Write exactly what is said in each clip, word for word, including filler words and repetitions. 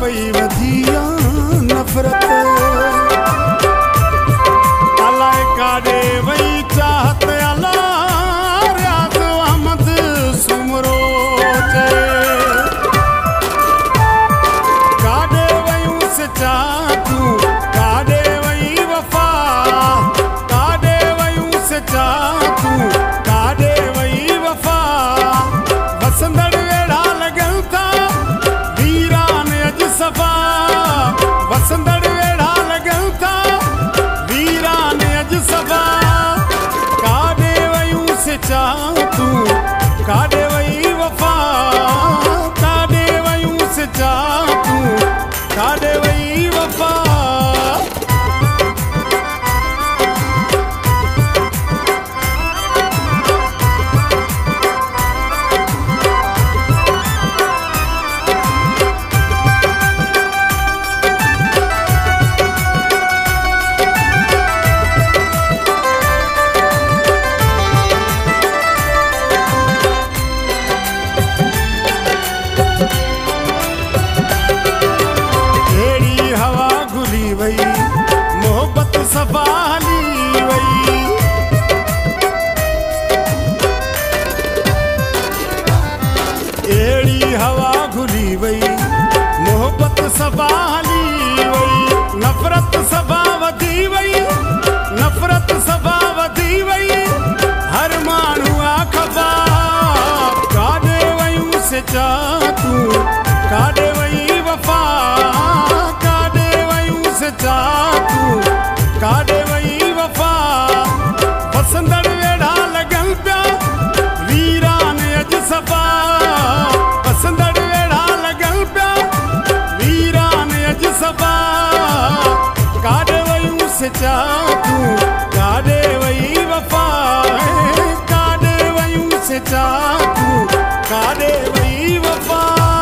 पई वधिया नफ़रत अलाए काॾे वई चाहत अला रियाज़ अहमद सुमरो चए काॾे वयूं सचा तूं काॾे वई वफ़ा काॾे वयूं सचा तूं काॾे वई वफ़ा वसंदड़ वेड़ा लॻनि था वीरान अॼु सफ़ा वसंदड़ वेड़ा लॻनि था वीरान अॼु सफ़ा काॾे वयूं सचा तूं काॾे वई वफ़ा काॾे वयूं सचा तूं काॾे वई वफ़ा मोहब्बत सफ़ा हली वई अहिड़ी हवा घुली वई मोहब्बत सफ़ा हली वई नफ़रत सफ़ा वधी वई नफ़रत सफ़ा वधी वई हर माण्हू आहे ख़फ़ा काॾे वयूं सचा तूं काॾे वई वफ़ा काॾे वयूं सचा तूं काॾे वई वफ़ा वसंदड़ वेड़ा लॻनि पिया वीरान अॼु सफ़ा वसंदड़ वेड़ा लॻनि पिया वीरान अॼु सफ़ा काॾे वयूं सचा तूं काॾे वई वफ़ा काॾे वयूं सचा तूं काॾे वई वफ़ा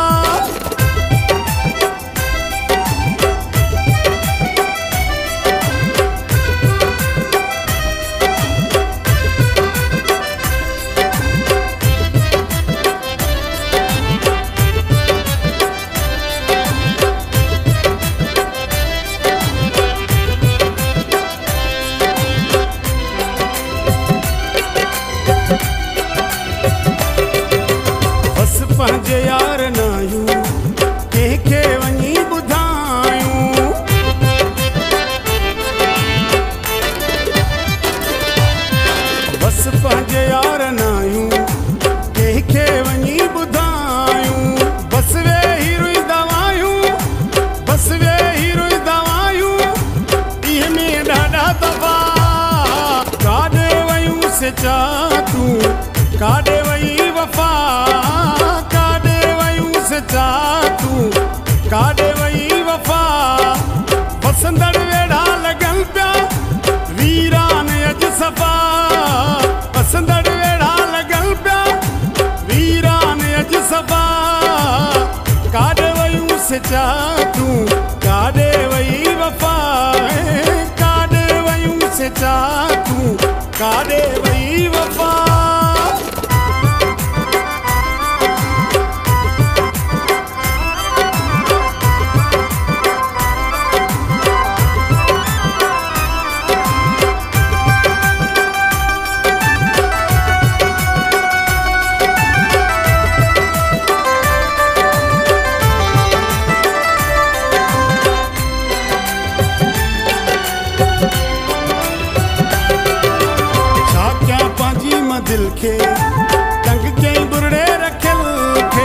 पंहिंजे यार नायूं कंहिंखे वञी ॿुधायूं बसि पंहिंजे यार नायूं कंहिंखे वञी ॿुधायूं बसि वेही रुई दवायूं बसि वेही रुई दवायूं ॾींहं में ॾाढा दफ़ा काॾे वयूं सचा तूं काॾे वई वफ़ा काॾे वयूं सचा तूं काॾे वई वफ़ा वसंदड़ वेड़ा लॻनि पिया वीरान अॼु सफ़ा वसंदड़ वेड़ा लॻनि पिया वीरान अॼु सफ़ा काॾे वयूं सचा तूं काॾे वई वफ़ा काॾे वयूं सचा तूं काॾे वई वफ़ा दिल खे तंग कई बुरड़े रखियल खे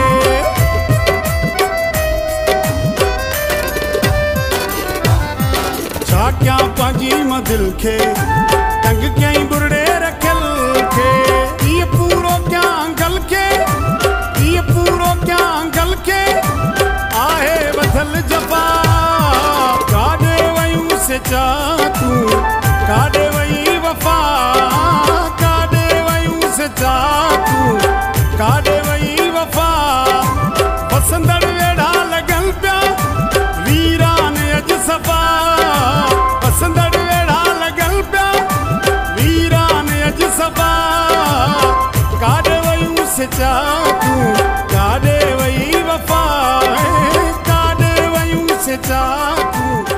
छा कयां पंहिंजी मां दिल खे तंग कई बुरड़े रखियल खे कीअं पूरो कयां अंगल खे कीअं पूरो कयां अंगल खे आहे वधल जफ़ा काॾे वयूं सचा तूं काॾे वई वफ़ा सचा तूं काॾे वई वफ़ा वसंदड़ वेड़ा लॻनि पिया वीरान अॼु सफ़ा वसंदड़ वेड़ा लॻनि पिया वीरान अॼु सफ़ा काॾे वयूं सचा तूं काॾे वई वफ़ा काॾे वयूं से चाकू